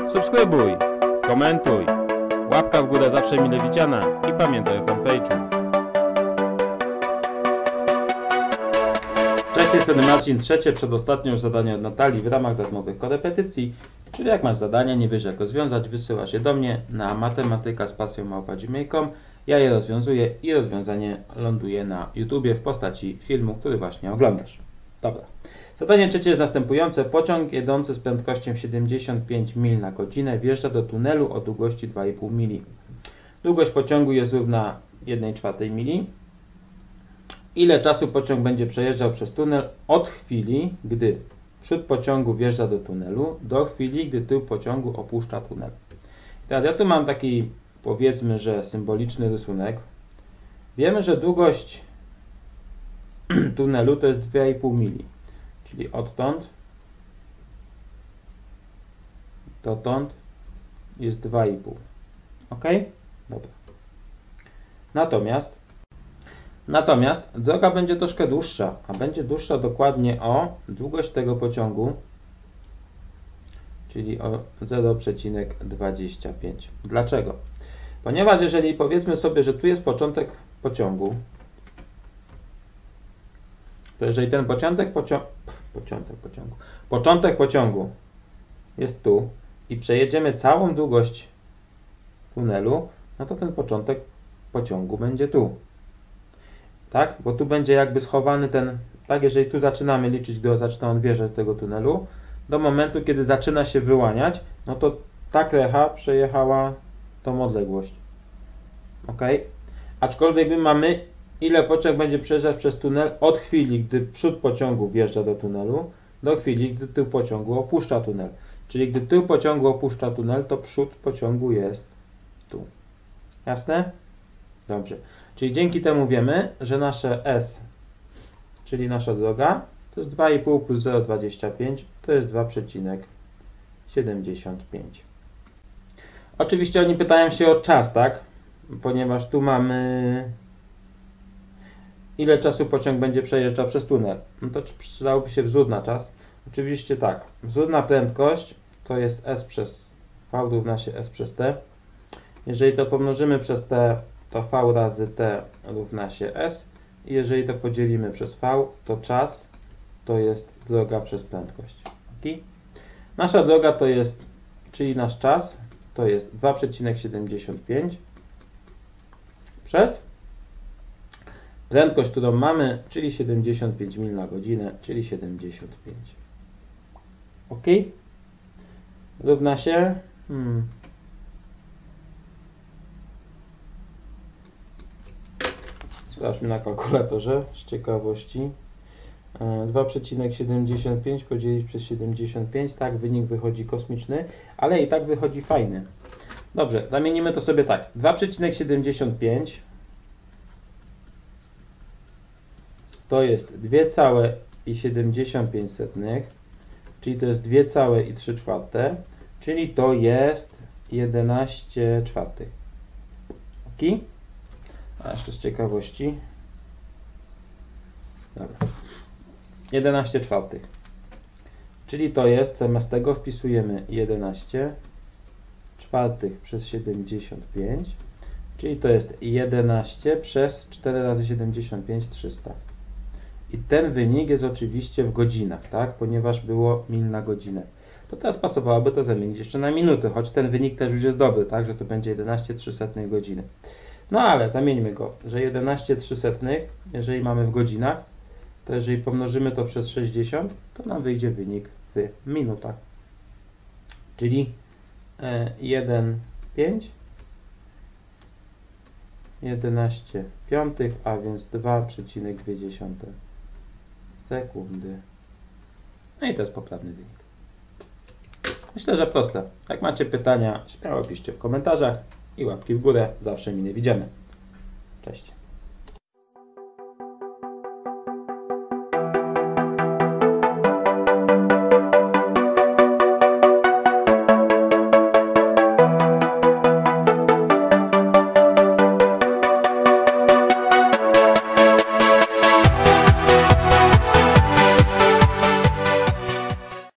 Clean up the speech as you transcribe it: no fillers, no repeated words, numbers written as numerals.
Subskrybuj, komentuj, łapka w górę zawsze mile widziana i pamiętaj o fanpage'u. Cześć, z tej strony Marcin. Trzecie, przedostatnie już zadanie od Natalii w ramach darmowych korepetycji, czyli jak masz zadanie, nie wiesz jak go rozwiązać, wysyłasz je do mnie na matematyka@gmail.com. Ja je rozwiązuję i rozwiązanie ląduje na YouTubie w postaci filmu, który właśnie oglądasz. Dobra. Zadanie trzecie jest następujące. Pociąg jedący z prędkością 75 mil na godzinę wjeżdża do tunelu o długości 2,5 mili. Długość pociągu jest równa 1/4 mili. Ile czasu pociąg będzie przejeżdżał przez tunel od chwili, gdy przód pociągu wjeżdża do tunelu, do chwili, gdy tył pociągu opuszcza tunel. Teraz ja tu mam taki, powiedzmy, że symboliczny rysunek. Wiemy, że długość tunelu to jest 2,5 mili. Czyli odtąd dotąd jest 2,5. Ok? Dobra. Natomiast droga będzie troszkę dłuższa, a będzie dłuższa dokładnie o długość tego pociągu, czyli o 0,25. Dlaczego? Ponieważ jeżeli powiedzmy sobie, że tu jest początek pociągu, to jeżeli ten początek pociągu jest tu i przejedziemy całą długość tunelu, no to ten początek pociągu będzie tu. Tak? Bo tu będzie jakby schowany ten, tak, jeżeli tu zaczynamy liczyć, gdy zaczyna on wjeżdżać do tego tunelu, do momentu, kiedy zaczyna się wyłaniać, no to ta krecha przejechała tą odległość. Ok? Aczkolwiek my mamy, ile pociąg będzie przejeżdżać przez tunel od chwili, gdy przód pociągu wjeżdża do tunelu, do chwili, gdy tył pociągu opuszcza tunel. Czyli gdy tył pociągu opuszcza tunel, to przód pociągu jest tu. Jasne? Dobrze. Czyli dzięki temu wiemy, że nasze S, czyli nasza droga, to jest 2,5 plus 0,25, to jest 2,75. Oczywiście oni pytają się o czas, tak? Ponieważ tu mamy, ile czasu pociąg będzie przejeżdżał przez tunel. No to przydałoby się wzór na czas. Oczywiście tak. Wzór na prędkość to jest S przez V równa się S przez T. Jeżeli to pomnożymy przez T, to V razy T równa się S. I jeżeli to podzielimy przez V, to czas to jest droga przez prędkość. Okay? Nasza droga to jest, czyli nasz czas, to jest 2,75 przez prędkość, którą mamy, czyli 75 mil na godzinę, czyli 75. Ok? Równa się sprawdźmy na kalkulatorze z ciekawości. 2,75 podzielić przez 75, tak, wynik wychodzi kosmiczny, ale i tak wychodzi fajny. Dobrze, zamienimy to sobie tak. 2,75 to jest 2,75, czyli to jest 2,3, czyli to jest 11 czwartych. Ok? A jeszcze z ciekawości. Dobra. 11 czwartych. Czyli to jest, zamiast tego wpisujemy 11 czwartych przez 75, czyli to jest 11 przez 4 razy 75, 300. I ten wynik jest oczywiście w godzinach, tak? Ponieważ było mil na godzinę. To teraz pasowałoby to zamienić jeszcze na minuty, choć ten wynik też już jest dobry, tak? Że to będzie 11,03 godziny. No ale zamieńmy go, że 11,03, jeżeli mamy w godzinach, to jeżeli pomnożymy to przez 60, to nam wyjdzie wynik w minutach. Czyli 1,5, 11 piątych, a więc 2,2 sekundy. No i to jest poprawny wynik. Myślę, że proste. Jak macie pytania, śmiało piszcie w komentarzach i łapki w górę. Zawsze mile widziane. Cześć.